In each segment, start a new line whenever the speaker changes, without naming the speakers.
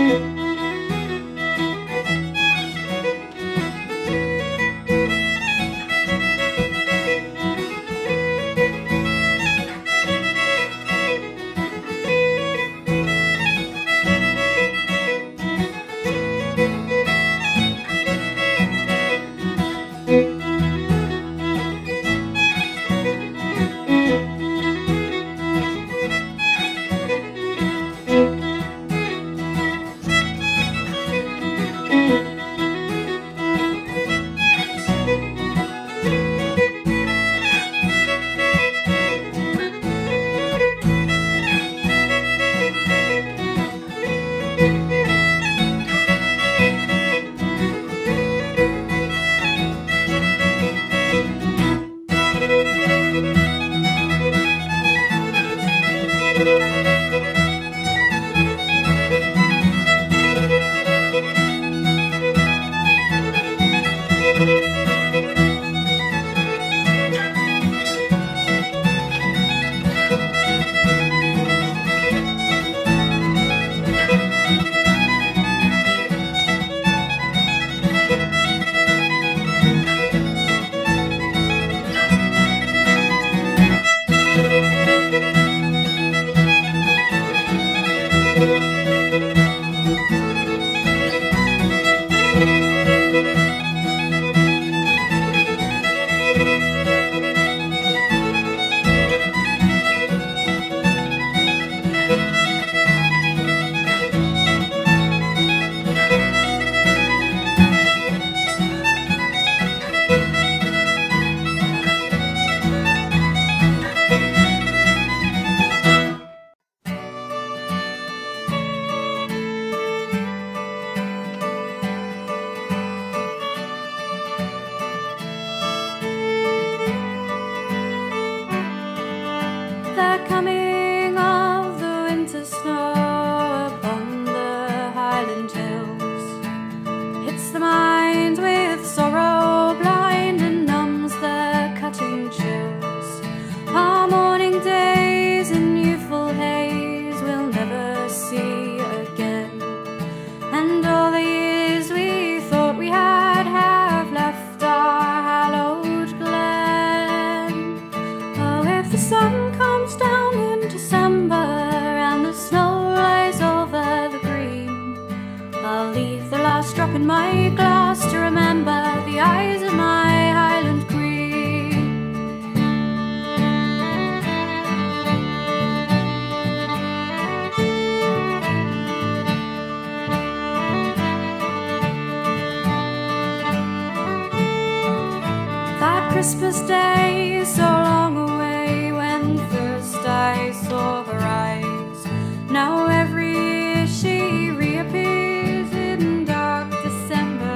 Christmas Day, so long away, when first I saw her eyes. Now every year she reappears in dark December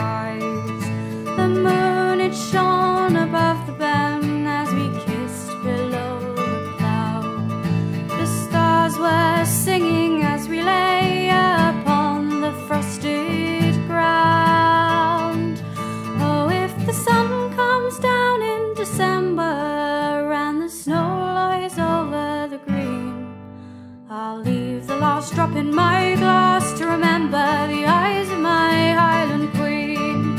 skies. The moon, it shone above the bend as we kissed below the cloud. The stars were singing as we lay upon the frosted ground. Oh, if the sun comes down in December and the snow lies over the green, I'll leave the last drop in my glass to remember the eyes of my Highland Queen.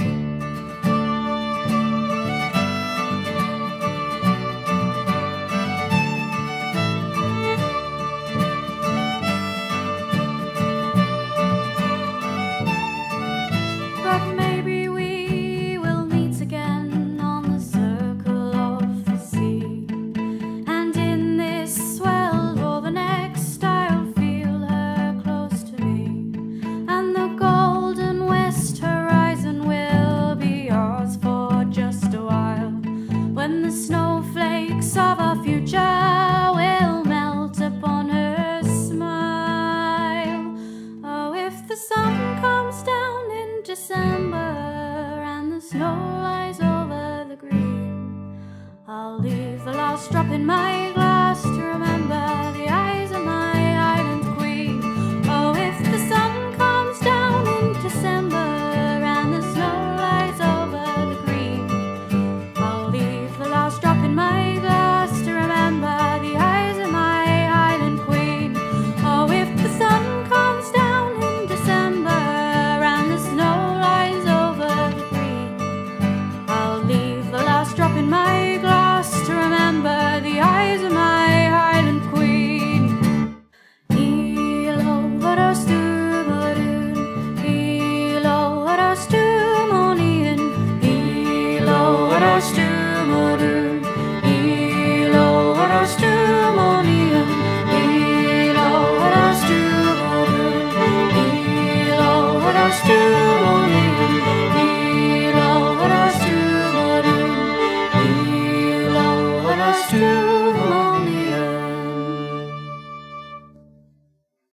But maybe we will meet again on the circle of the sea, and in this swell or the next I'll feel her close to me, and the golden west horizon will be ours for just a while, when the snowflakes of our future will melt upon her smile. Oh, if the sun comes down in December and the snow lies over the green, I'll leave the last drop in my glass to remember the eyes of my Highland Queen. Oh, if the sun comes down in December and the snow lies over the green, I'll leave the last drop in my glass to remember the eyes of my Highland Queen. Oh, if the sun comes down in December Stumodu, Ilo Hara Stumonium, Ilo Hara Stumodu, Ilo Hara Stumodu.